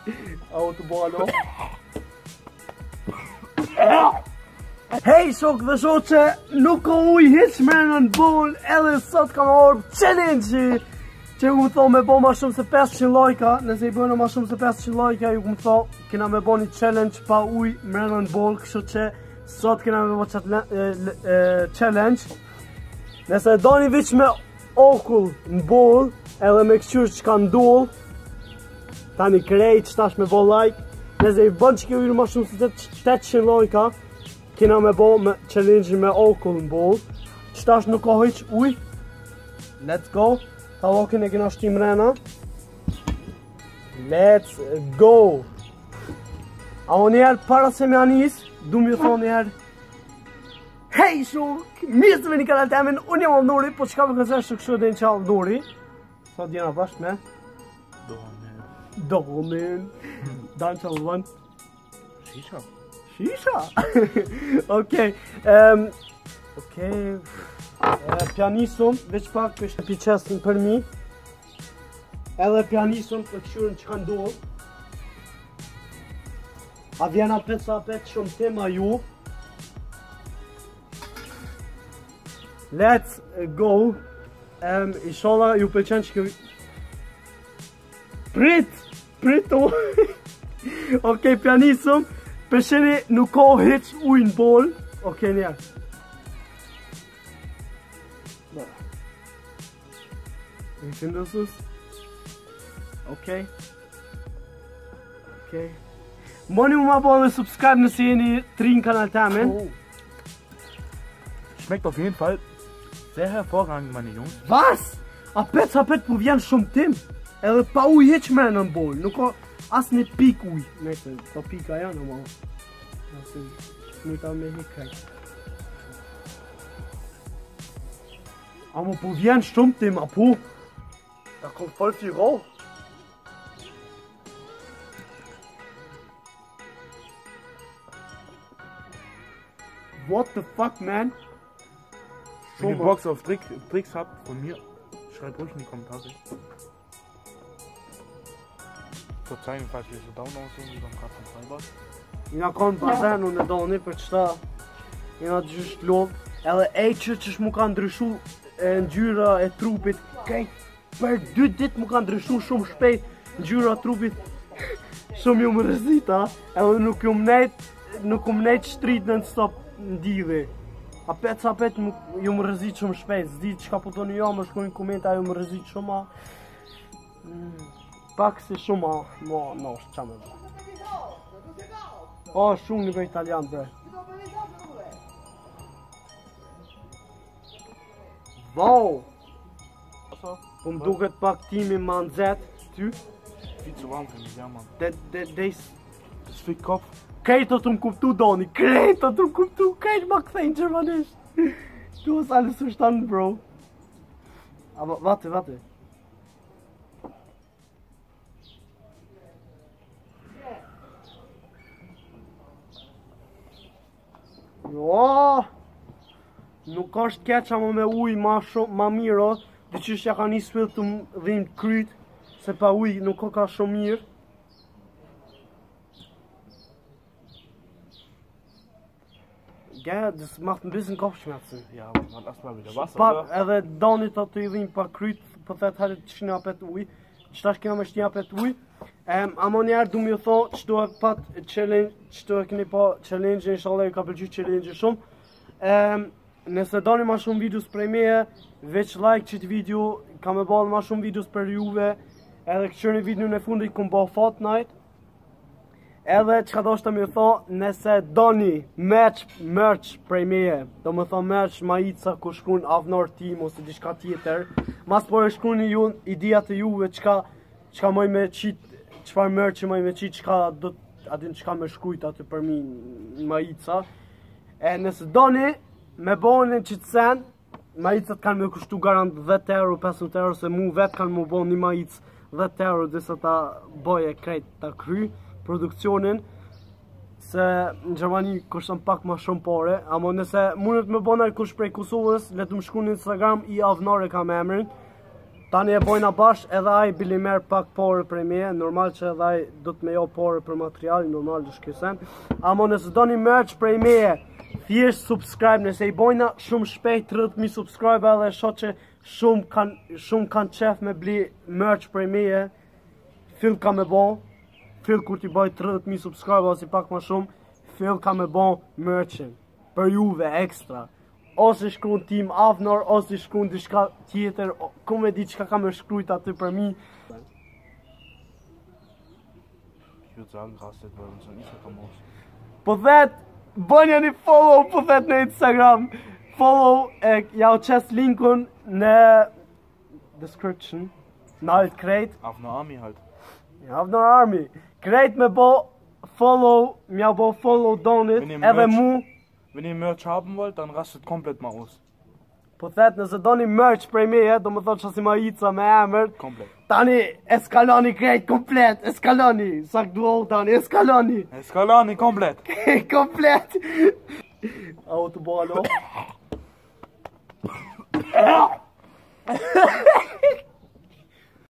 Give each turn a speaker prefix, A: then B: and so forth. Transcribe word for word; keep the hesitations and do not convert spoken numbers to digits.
A: Autobalo. Hej shok dhe shoqe, nuk ka uj hiq me në në bol, edhe sot kam orë challenge që ju më thonë me bo ma shumë se pesëqind lajka, nëse i bëjnë ma shumë se pesëqind lajka, ju më thonë kena me bo një challenge pa uj me në në bol, kështu që sot kena me bo qatë challenge. Nëse do një vic me okull në bol, edhe me këqyr që ka ndull, ta një krejt që tash me bo like, nëse i bën që kjo ujnë ma shumë se tetëqind lajka, kena me bo me challenge me okull në bol, që tash nuk ka hiq uj. Let's go. Ta lokin e kena shtim rena. Let's go. A o njerë para se me anis, du më ju thonë njerë hej shuk, mirë se me një kanal temin, unë jam Avnori, po qka me kësër shuk shu edhe në qa Avnori. Sot jena bashkë me
B: Donin.
A: Donin. Dan qa vëllën
B: Shisha.
A: Shisha. Okej. um, Okej. Pianisum, veç pak është piqesën për mi. Edhe pianisum për këshurën që ka ndohë. A vjena pet sa pet shumë tema ju. Let's go. um, Isholla ju pëlqen që kjo Prit! Prit u. Okej, pianisum. Përsheni nuk ka hiq ujnë bol. Okej, njerë. Ishtë ndësus. Okej. Okej. Moni mu ma bo dhe subscribe nëse jeni tri në kanal temin.
B: Schmeckt auf jeden Fall sehr hervorragend, meine Jungs.
A: Was? A pet sa pet po vjen shumë tim. Edhe pa uj hiq me në bol. Nuk ka as një pik uj. Nese, ka pika janë ama. Asi, smita me hikaj. Amo po vjen shumë tim, apo? Da kom voll viel raus. What the fuck, man?
B: Wenn ihr Box auf Trick, Tricks habt von mir, schreibt ruhig in die Kommentare. Verzeihen, falls wir so down aussehen, wie beim Katzen Freiburg.
A: Ina kon bazen unë e doni për qëta. Ina gjysht lov. Edhe e që që mu ka ndryshu e ngjyra e trupit. Kej, për dy dit mu ka ndryshu shumë shpejt ngjyra e trupit. Shumë ju më rëzita. Edhe nuk ju më nejt, nuk ju më nejt shtrit në stop në didhe. A pet sa pet ju më rëzit shumë shpejt. Zdi që ka putoni jo, më shkojnë komenta ju më rëzit shumë. Mm, pak si shumë, ma, ma, është qa me bë. O, shumë një për italian, bre. Wow! Po më duket pak timi ma nëzet, ty.
B: Viel zu warm für mich, ja, Mann.
A: De, de, de,
B: Das ist viel Kopf.
A: krejto të më kuptu, Doni, krejto të më kuptu, krejt ma këthejnë Gjermanisht. Du hast alles verstanden, bro. Aber, warte, warte. Jo, nuk është keq ama me uj ma shumë, ma mirë, dhe që shja ka një svill të më dhim kryt, se pa uj nuk ka shumë mirë. Ja, das macht ein bisschen Kopfschmerzen.
B: Ja, aber man, lass mal wieder Wasser,
A: Pa,
B: oder?
A: edhe doni të të i dhim pa kryt, po thet harit të shkina apet uj, që tash kena me shkina apet uj. Um, Amo njerë du më ju tho që do e pat challenge, që do e keni pa challenge, inshallah ju ka pëlqy challenge shumë. Um, nëse doni ma shumë videos prej meje, veç like qëtë video, ka me bërë ma shumë videos për juve, edhe këqër një video në fundit këm bërë Fortnite. Edhe që ka do shtë më ju tho, nëse doni merch, merch prej meje, do më tho merch majica ku shkun Avnor Team ose diçka tjetër, mas por e shkruni ju idea të juve qka, qka moj me qit, qfar merch që moj me qit, qka do atin qka me shkrujt aty për mi majica. E nëse doni, me bonin qitë sen, majicat kanë me kushtu garant dhjetë euro, pesëmbëdhjetë euro, se mu vetë kanë mu bon një majic dhjetë euro, dhe se ta boje krejt ta kry produksionin, se në Gjermani kushton pak ma shumë pare, ama nëse mundet me bona kush prej Kosovës, le të më shku në Instagram, i Avnore ka me emrin, Tani e bojna bash, edhe ai bili merr pak pore prej meje, normal që edhe ai do të më jap pore për material, normal do shkysen. Amo nëse doni merch prej meje, thjesht subscribe, nëse i bojna shumë shpejt tridhjetë mijë subscribe edhe shoh që shumë kanë shumë kanë qef me bli merch prej meje. Fill ka me bo, fill kur ti boj tridhjetë mijë subscribe ose pak më shumë, fill ka me bo merchin për juve ekstra. Ose shkruan Team Avnor, ose shkruan diçka tjetër, ku me di çka ka më shkruajt aty për mi.
B: Ich würde sagen, rastet bei uns on Instagram aus.
A: Po thet, bënja një follow, po thet në Instagram. Follow, e ja u qes linkun në description. Në alt krejt.
B: Avnor Army halt.
A: Ja, Avnor Army. Krejt me bo follow, mja bo follow donit,
B: Wenn ihr
A: edhe
B: Merch-
A: mu.
B: Wenn ihr Merch haben wollt, dann rastet komplett mal aus.
A: Po thet, nëse doni merch prej meje, do më thotë që si ma ica me emër,
B: Komplett.
A: tani eskaloni krejt komplet, eskaloni, sak duo tani, eskaloni,
B: Eskalani komplett.
A: komplet. Au të bo alo.